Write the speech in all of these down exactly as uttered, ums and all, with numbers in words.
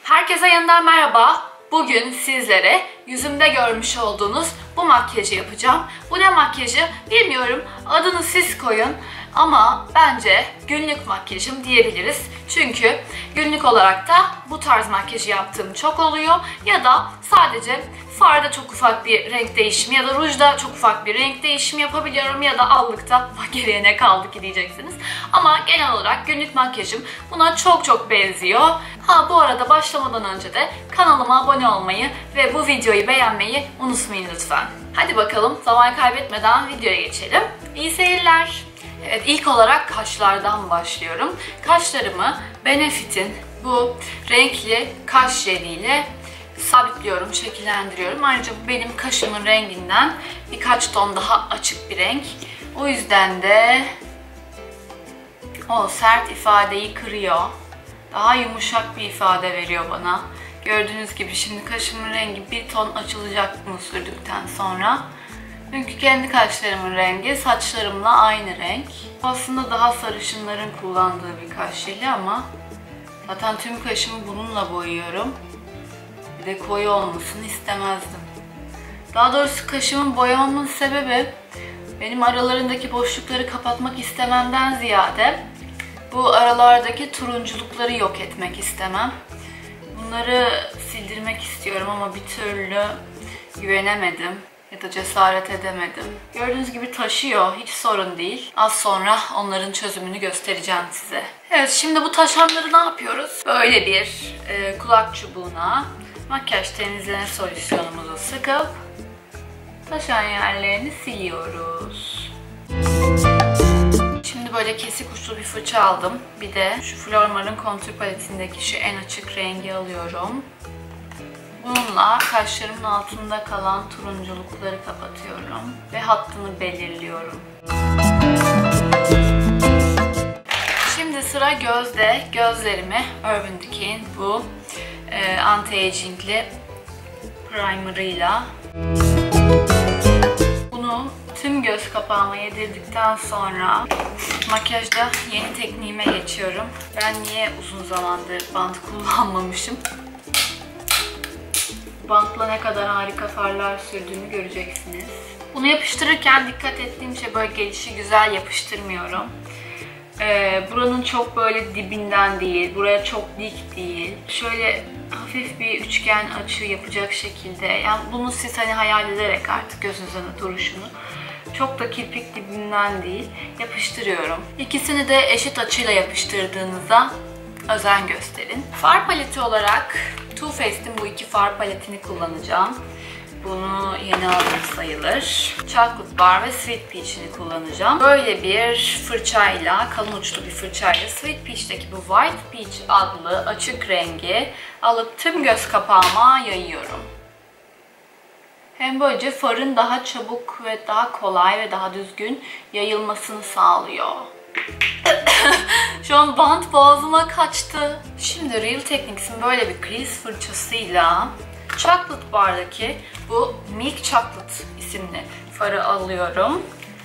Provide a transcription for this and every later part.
Herkese yeniden merhaba. Bugün sizlere yüzümde görmüş olduğunuz bu makyajı yapacağım. Bu ne makyajı bilmiyorum. Adını siz koyun. Ama bence günlük makyajım diyebiliriz. Çünkü günlük olarak da bu tarz makyajı yaptığım çok oluyor. Ya da sadece farda çok ufak bir renk değişimi ya da rujda çok ufak bir renk değişimi yapabiliyorum. Ya da allıkta geriye ne kaldı ki diyeceksiniz. Ama genel olarak günlük makyajım buna çok çok benziyor. Ha bu arada başlamadan önce de kanalıma abone olmayı ve bu videoyu beğenmeyi unutmayın lütfen. Hadi bakalım zaman kaybetmeden videoya geçelim. İyi seyirler. Evet, ilk olarak kaşlardan başlıyorum. Kaşlarımı Benefit'in bu renkli kaş jeliyle sabitliyorum, şekillendiriyorum. Ayrıca bu benim kaşımın renginden birkaç ton daha açık bir renk. O yüzden de o sert ifadeyi kırıyor. Daha yumuşak bir ifade veriyor bana. Gördüğünüz gibi şimdi kaşımın rengi bir ton açılacak bunu sürdükten sonra. Çünkü kendi kaşlarımın rengi saçlarımla aynı renk. Aslında daha sarışınların kullandığı bir kaş jeli ama zaten tüm kaşımı bununla boyuyorum. Bir de koyu olmasını istemezdim. Daha doğrusu kaşımın boyamamın sebebi benim aralarındaki boşlukları kapatmak istememden ziyade bu aralardaki turunculukları yok etmek istemem. Bunları sildirmek istiyorum ama bir türlü güvenemedim. Ya da cesaret edemedim. Gördüğünüz gibi taşıyor. Hiç sorun değil. Az sonra onların çözümünü göstereceğim size. Evet, şimdi bu taşanları ne yapıyoruz? Böyle bir e, kulak çubuğuna makyaj temizleme solüsyonumuzu sıkıp taşan yerlerini siliyoruz. Şimdi böyle kesik uçlu bir fırça aldım. Bir de şu Flormar'ın kontür paletindeki şu en açık rengi alıyorum. Bununla kaşlarımın altında kalan turunculukları kapatıyorum ve hattını belirliyorum. Şimdi sıra gözde. Gözlerimi Urban Decay'in bu e, anti-aging'li primer'ıyla bunu tüm göz kapağıma yedirdikten sonra makyajda yeni tekniğime geçiyorum. Ben niye uzun zamandır bant kullanmamışım? Bantla ne kadar harika farlar sürdüğünü göreceksiniz. Bunu yapıştırırken dikkat ettiğim şey böyle gelişi güzel yapıştırmıyorum. Ee, buranın çok böyle dibinden değil, buraya çok dik değil. Şöyle hafif bir üçgen açı yapacak şekilde. Yani bunu siz hani hayal ederek artık gözünüzün duruşunu. Çok da kirpik dibinden değil, yapıştırıyorum. İkisini de eşit açıyla yapıştırdığınızda özen gösterin. Far paleti olarak Too Faced'in bu iki far paletini kullanacağım. Bunu yeni aldım sayılır. Chocolate Bar ve Sweet Peach'ini kullanacağım. Böyle bir fırçayla, kalın uçlu bir fırçayla Sweet Peach'teki bu White Peach adlı açık rengi alıp tüm göz kapağıma yayıyorum. Hem böylece farın daha çabuk ve daha kolay ve daha düzgün yayılmasını sağlıyor. Şu an bant boğazıma kaçtı. Şimdi Real Techniques'in böyle bir kriz fırçasıyla Chocolate Bar'daki bu Milk Chocolate isimli farı alıyorum.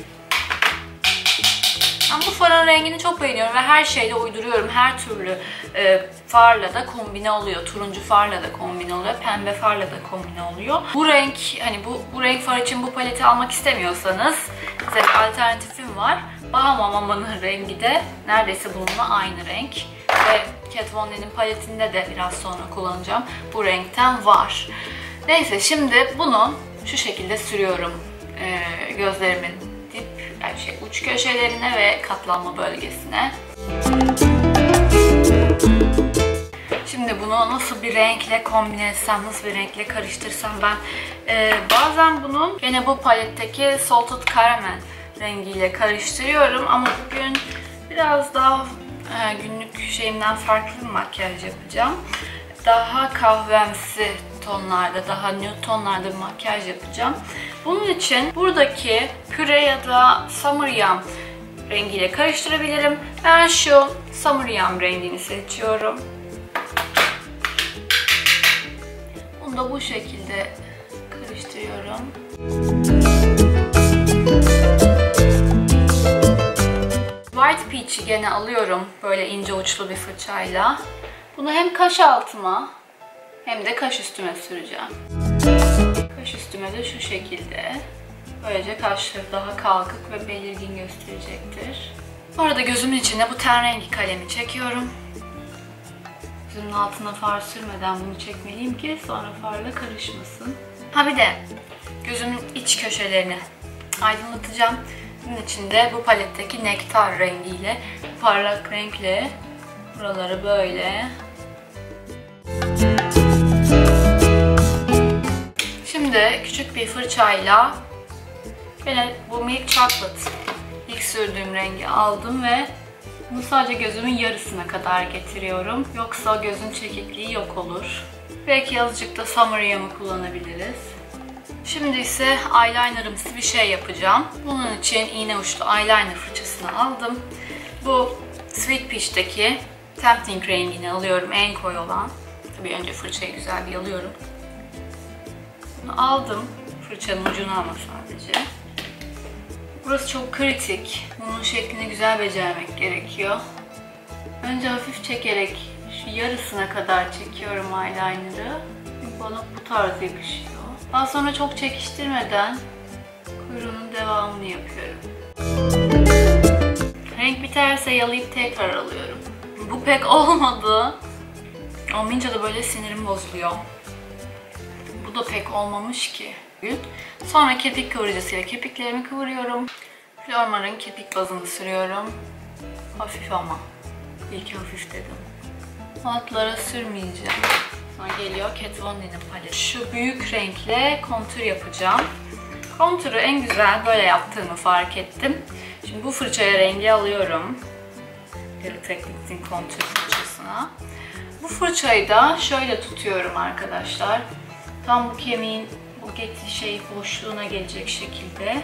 Ben bu farın rengini çok beğeniyorum ve her şeyde uyduruyorum. Her türlü e, farla da kombine oluyor. Turuncu farla da kombine oluyor. Pembe farla da kombine oluyor. Bu renk, hani bu, bu renk far için bu paleti almak istemiyorsanız size bir alternatifim var. Bahamamanın rengi de neredeyse bununla aynı renk. Ve Kat Von D'nin paletinde de biraz sonra kullanacağım. Bu renkten var. Neyse şimdi bunu şu şekilde sürüyorum. Ee, gözlerimin dip, yani şey, uç köşelerine ve katlanma bölgesine. Şimdi bunu nasıl bir renkle kombine etsem, nasıl bir renkle karıştırsam ben e, bazen bunu yine bu paletteki Salted Caramel rengiyle karıştırıyorum ama bugün biraz daha e, günlük şeyimden farklı bir makyaj yapacağım. Daha kahvemsi tonlarda, daha nude tonlarda bir makyaj yapacağım. Bunun için buradaki püre ya da Summer Yum rengiyle karıştırabilirim. Ben şu Summer Yum rengini seçiyorum. Bunu da bu şekilde karıştırıyorum. White Peach'i gene alıyorum böyle ince uçlu bir fırçayla. Bunu hem kaş altıma hem de kaş üstüme süreceğim. Kaş üstüme de şu şekilde. Böylece kaşları daha kalkık ve belirgin gösterecektir. Bu arada gözümün içine bu ten rengi kalemi çekiyorum. Gözümün altına far sürmeden bunu çekmeliyim ki sonra farla karışmasın. Ha bir de gözümün iç köşelerini aydınlatacağım. Bunun için de bu paletteki nektar rengiyle, parlak renkle buraları böyle. Şimdi küçük bir fırçayla yine bu Milk Chocolate ilk sürdüğüm rengi aldım ve bunu sadece gözümün yarısına kadar getiriyorum. Yoksa gözün çekikliği yok olur. Belki azıcık da Summer Yum'u kullanabiliriz. Şimdi ise eyelinerımsı bir şey yapacağım. Bunun için iğne uçlu eyeliner fırçasını aldım. Bu Sweet Peach'teki Tempting rengini alıyorum, en koyu olan. Tabii önce fırçayı güzel bir yalıyorum. Bunu aldım, fırçanın ucunu ama sadece. Burası çok kritik. Bunun şeklini güzel becermek gerekiyor. Önce hafif çekerek şu yarısına kadar çekiyorum eyeliner'ı. Bana bu tarz yakışıyor. Daha sonra çok çekiştirmeden kuyruğunun devamını yapıyorum. Renk biterse yalayıp tekrar alıyorum. Bu pek olmadı. Olmayınca da böyle sinirim bozuluyor. Bu da pek olmamış ki. Sonra kepik kıvırıcısıyla kepiklerimi kıvırıyorum. Flormar'ın kepik bazını sürüyorum. Hafif ama. İyi ki hafif dedim. Altlara sürmeyeceğim. Sonra geliyor Kat Von D'nin paleti. Şu büyük renkle kontür yapacağım. Kontürü en güzel böyle yaptığımı fark ettim. Şimdi bu fırçaya rengi alıyorum. Deli Techniques'in kontür fırçasına. Bu fırçayı da şöyle tutuyorum arkadaşlar. Tam bu kemiğin bu geti şey boşluğuna gelecek şekilde.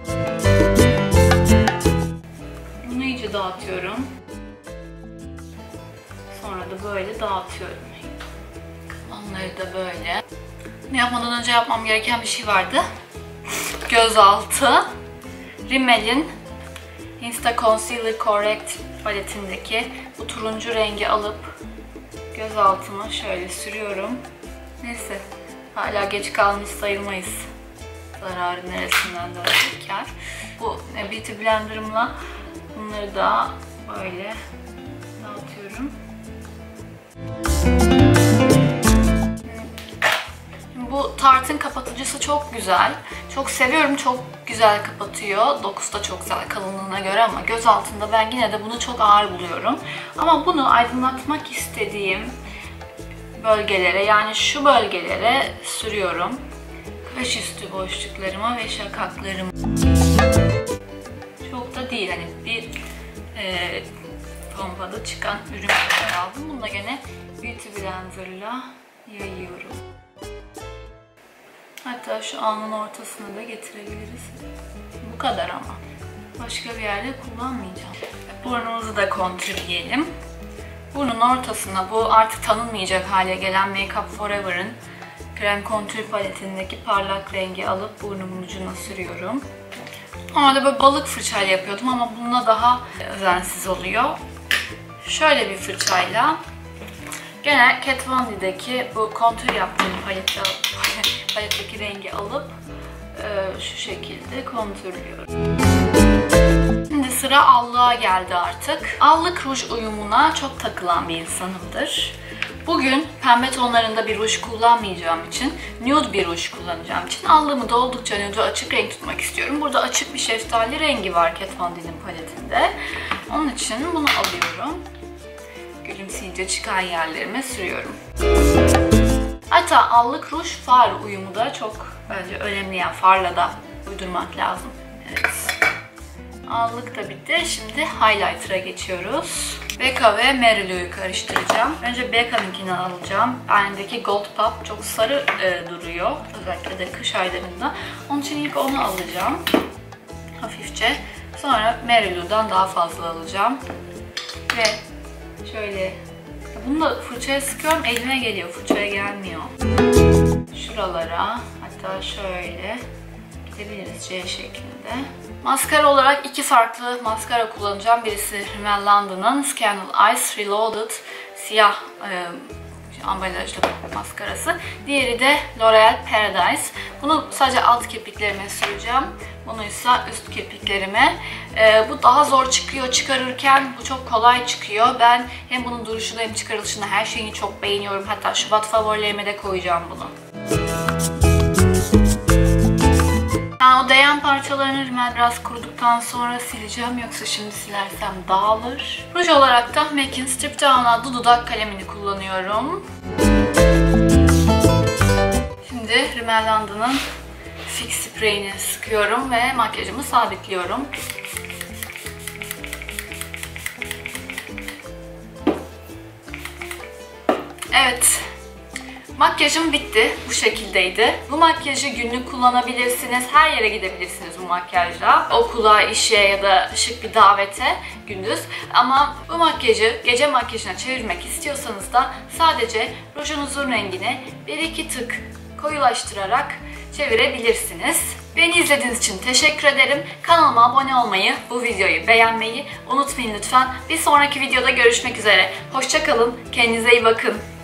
Bunu iyice dağıtıyorum. Sonra da böyle dağıtıyorum. Onları da böyle. Bunu yapmadan önce yapmam gereken bir şey vardı. Gözaltı. Rimmel'in Insta Concealer Correct paletindeki bu turuncu rengi alıp gözaltıma şöyle sürüyorum. Neyse, hala geç kalmış sayılmayız. Zararı neresinden de kar. Bu Beauty Blender'ımla bunları da böyle dağıtıyorum. Bu Tarte'ın kapatıcısı çok güzel. Çok seviyorum. Çok güzel kapatıyor. Dokusu da çok güzel kalınlığına göre ama göz altında ben yine de bunu çok ağır buluyorum. Ama bunu aydınlatmak istediğim bölgelere, yani şu bölgelere sürüyorum. Kaş üstü boşluklarıma ve şakaklarıma. Çok da değil, hani bir e, pompada çıkan ürün kadar aldım. Bunu da gene Beauty Blender'la yayıyorum. Hatta şu alnın ortasına da getirebiliriz. Bu kadar ama. Başka bir yerde kullanmayacağım. Burnumuzu da kontürleyelim. Burnun ortasına bu artık tanınmayacak hale gelen Make Up For Ever'ın krem kontür paletindeki parlak rengi alıp burnumun ucuna sürüyorum. Normalde böyle balık fırçayla yapıyordum ama bununla daha özensiz oluyor. Şöyle bir fırçayla gene Kat Von D'deki bu kontür yaptığım palette, paletteki rengi alıp e, şu şekilde kontürlüyorum. Şimdi sıra allığa geldi artık. Allık ruj uyumuna çok takılan bir insanımdır. Bugün pembe tonlarında bir ruj kullanmayacağım için, nude bir ruj kullanacağım için allığımı da oldukça nude açık renk tutmak istiyorum. Burada açık bir şeftali rengi var Kat Von D'nin paletinde. Onun için bunu alıyorum. Gülümseyince çıkan yerlerime sürüyorum. Hatta allık ruj far uyumu da çok bence önemli, yani farla da uydurmak lazım. Evet. Allık da bitti. Şimdi highlighter'a geçiyoruz. Becca ve Mary Lou'yu karıştıracağım. Önce Becca'nınkini alacağım. Bendeki Gold Pop çok sarı e, duruyor. Özellikle de kış aylarında. Onun için ilk onu alacağım. Hafifçe. Sonra Mary Lou'dan daha fazla alacağım. Ve şöyle, bunu da fırçaya sıkıyorum, elime geliyor, fırçaya gelmiyor. Şuralara, hatta şöyle gidebiliriz C şeklinde. Maskara olarak iki farklı maskara kullanacağım. Birisi Rimmel London'ın Scandal Eyes Reloaded siyah e, ambalajlı maskarası. Diğeri de L'Oreal Paradise. Bunu sadece alt kirpiklerime süreceğim. Bunu ise üst kirpiklerime. Ee, bu daha zor çıkıyor çıkarırken. Bu çok kolay çıkıyor. Ben hem bunun duruşunu hem çıkarılışını, her şeyini çok beğeniyorum. Hatta Şubat favorilerime de koyacağım bunu. Ben o değen parçalarını rimel biraz kuruduktan sonra sileceğim. Yoksa şimdi silersem dağılır. Ruj olarak da M A C'in Strip Down adlı dudak kalemini kullanıyorum. Şimdi Rimmel London'ın Fix spreyini sıkıyorum ve makyajımı sabitliyorum. Evet. Makyajım bitti. Bu şekildeydi. Bu makyajı günlük kullanabilirsiniz. Her yere gidebilirsiniz bu makyajla. Okula, işe ya da şık bir davete gündüz. Ama bu makyajı gece makyajına çevirmek istiyorsanız da sadece rujunuzun rengini bir iki tık koyulaştırarak çevirebilirsiniz. Beni izlediğiniz için teşekkür ederim. Kanalıma abone olmayı, bu videoyu beğenmeyi unutmayın lütfen. Bir sonraki videoda görüşmek üzere. Hoşça kalın. Kendinize iyi bakın.